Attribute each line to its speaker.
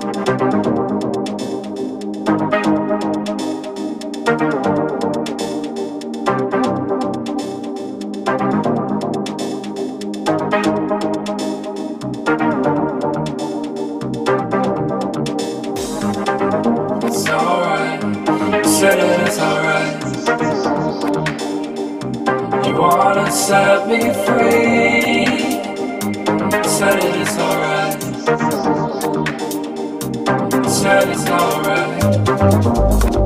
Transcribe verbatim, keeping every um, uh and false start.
Speaker 1: It's alright, said it, it's alright. You wanna set me free, said it, it's alright. Said it's alright.